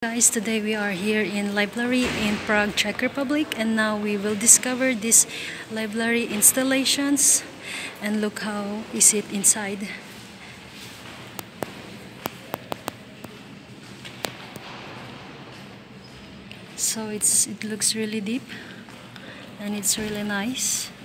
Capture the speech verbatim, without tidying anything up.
Guys, today we are here in library in Prague, Czech Republic, and now we will discover this library installations and look how is it inside. So it's it looks really deep and it's really nice.